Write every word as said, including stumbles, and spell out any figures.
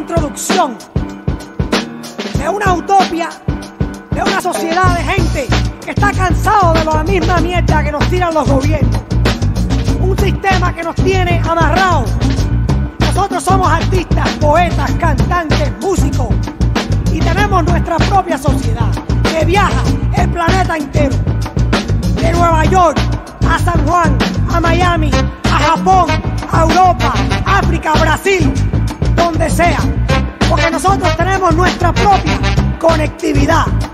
introducción de una utopía, de una sociedad de gente que está cansado de la misma mierda que nos tiran los gobiernos. Un sistema que nos tiene amarrados. Nosotros somos artistas, poetas, cantantes, músicos y tenemos nuestra propia sociedad que viaja el planeta entero. De Nueva York a San Juan, a Miami, a Japón, a Europa, África, Brasil, donde sea. Porque nosotros tenemos nuestra propia conectividad.